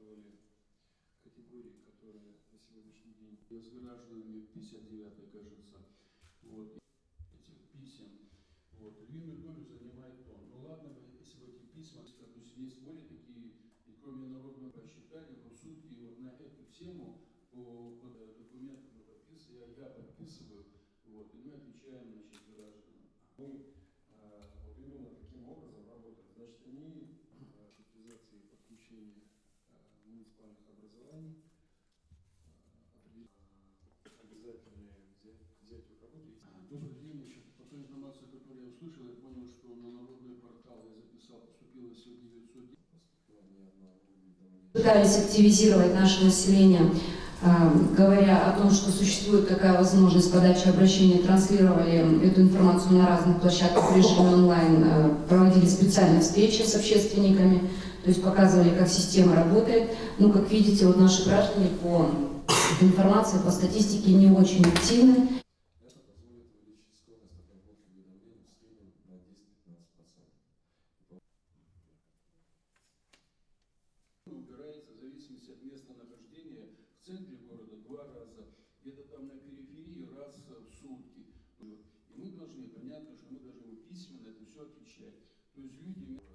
участвовали категории, которые на сегодняшний день с гражданами 59-й, кажется, вот, этих писем. Вот, львиную долю занимает он. Ну ладно бы, если бы эти письма, то есть есть более такие, и кроме народного посчитали, но сутки вот на эту тему по документам мы подписываем, я подписываю, вот, и мы отвечаем, значит, гражданам. Мы вот именно таким образом работаем. Значит, они цифровизации и подключения муниципальных образований, обязательное взятие в работу. Добрый день, значит, по той информации, которую я услышал, я понял, что на народный портал я записал, поступило всего 910. Пытались активизировать наше население, говоря о том, что существует такая возможность подачи обращений, транслировали эту информацию на разных площадках в режиме онлайн, проводили специальные встречи с общественниками, то есть показывали, как система работает. Ну, как видите, вот наши граждане по информации, по статистике не очень активны. Это позволит увеличить скорость обработки уведомлений в среднем на 10-15%. Убирается в зависимости от места нахождения в центре города 2 раза, где-то там на периферии раз в сутки. И мы должны, понятно, что мы должны письменно это все отвечать. То есть люди...